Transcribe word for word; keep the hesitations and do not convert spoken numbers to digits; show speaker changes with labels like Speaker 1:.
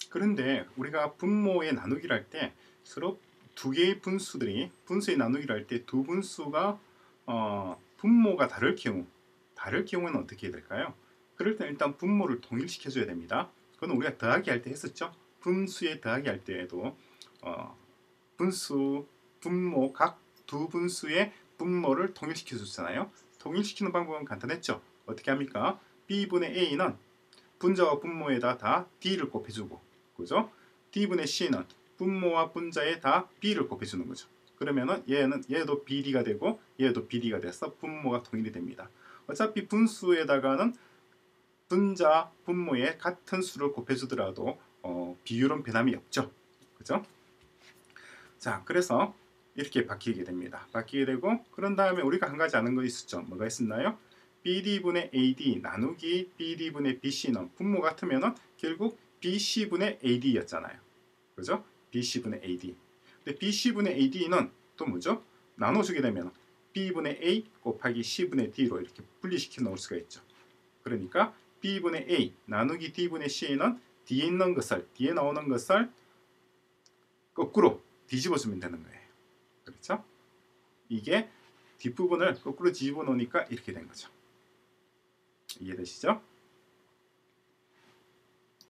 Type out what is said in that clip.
Speaker 1: 그런데 우리가 분모의 나누기를 할 때 서로 두 개의 분수들이 분수의 나누기를 할 때 두 분수가 어, 분모가 다를 경우 다를 경우는 어떻게 해야 될까요? 그럴 때는 일단 분모를 동일시켜 줘야 됩니다. 그건 우리가 더하기 할 때 했었죠. 분수의 더하기 할 때에도 어, 분수 분모 각 두 분수의 분모를 통일시켜 줬잖아요. 통일시키는 방법은 간단했죠. 어떻게 합니까? b분의 a는 분자와 분모에다 다 d를 곱해주고, 그죠? d분의 c는 분모와 분자에 다 b를 곱해주는 거죠. 그러면은 얘는 얘도 bd가 되고 얘도 bd가 돼서 분모가 통일이 됩니다. 어차피 분수에다가는 분자, 분모에 같은 수를 곱해주더라도 어, 비율은 변함이 없죠. 그죠? 자, 그래서 이렇게 바뀌게 됩니다. 바뀌게 되고, 그런 다음에 우리가 한 가지 아는 거 있었죠. 뭐가 있었나요? 비디분의 에이디 나누기 비디분의 비씨는 분모 같으면은 결국 비씨분의 에이디였잖아요. 그죠? 비씨분의 에이디. 근데 비씨분의 에이디는 또 뭐죠? 나눠주게 되면 b분의 a 곱하기 c분의 d로 이렇게 분리시켜 놓을 수가 있죠. 그러니까 b분의 a 나누기 d분의 c는 뒤에 있는 것을, 뒤에 나오는 것을 거꾸로 뒤집어주면 되는 거예요. 그렇죠? 이게 뒷부분을 거꾸로 뒤집어 놓으니까 이렇게 된 거죠. 이해되시죠?